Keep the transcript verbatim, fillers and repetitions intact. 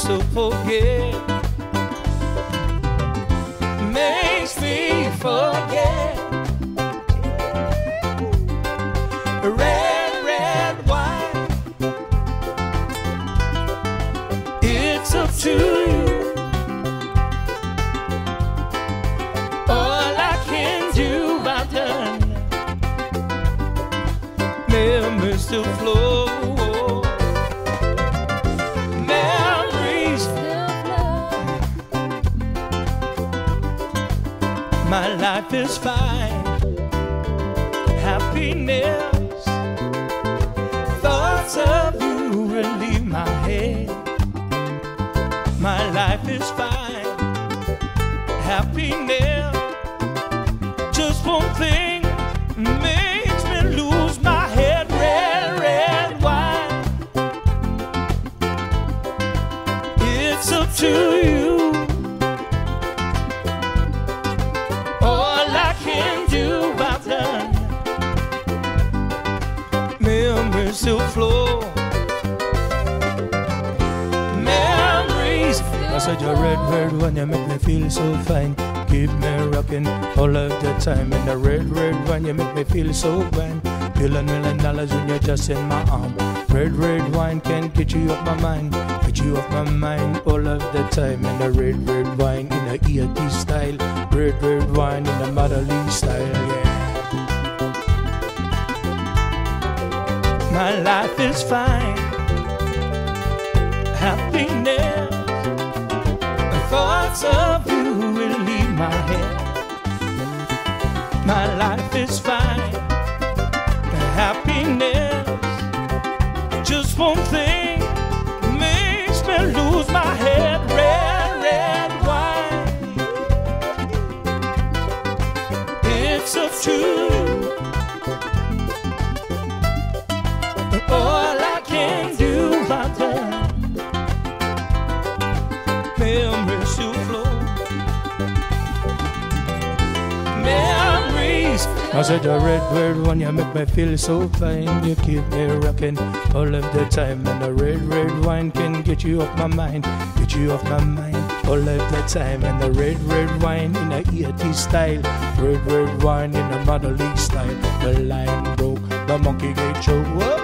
so forget. Makes me forget. Red, red wine. It's up to you. All I can do, I've done. Memories still flow. Memories still flow. My life is fine. Happiness. Thoughts of you relieve my head. My life is fine. Happiness. Just one thing makes me lose my head. Red, red wine. It's up to you. All I can do, I've done. Memories still flow. Memories. I said you're red, red one, you make me feel so fine. Keep me rocking all of the time. And the red, red wine, you make me feel so grand. Million, million dollars when you're just in my arm. Red, red wine can get you off my mind. Get you off my mind all of the time. And the red, red wine in a eighties style. Red, red wine in a motherly style, yeah. My life is fine. Happiness. The thoughts of you will leave my head. My life is fine. Happiness. Just one thing makes me lose my head. Red, red wine. It's up to you. All I can do, I've done. Memories to flow. Memories. I said the red, red one, you make me feel so fine. You keep me rocking all of the time. And the red, red wine can get you off my mind. Get you off my mind all of the time. And the red, red wine in a eighties style. Red, red wine in a motherly style. The line broke, the monkey gate show. Whoa.